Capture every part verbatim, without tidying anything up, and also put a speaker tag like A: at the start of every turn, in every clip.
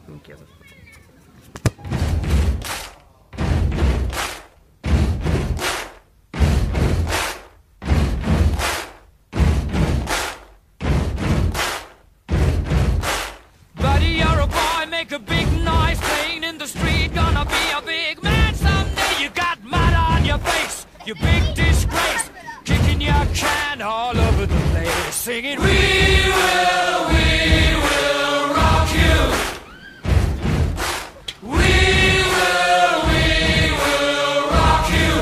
A: Minchia, sto-
B: Buddy, you're a boy, make a big noise playing in the street. Gonna be a big man someday. You got mud on your face, you big disgrace. Kicking your can all over the place, singing, we will, we will rock you. We will, we will rock you.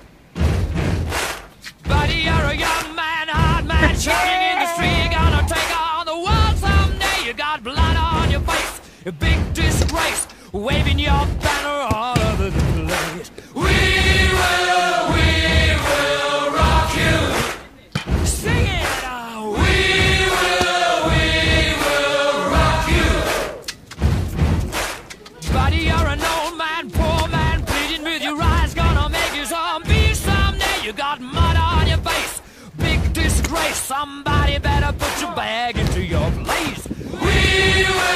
B: Buddy, you're a young man, hard man, shaking in the street. Gonna take on the world someday. You got blood on your face, a big disgrace, waving your banner all over the place. We will, we will rock you. Sing it out. We will, we will rock you. Buddy, you're an old man, poor man, pleading with your eyes. Gonna make you zombie someday. You got mud on your face, big disgrace. Somebody better put your bag into your place. We will.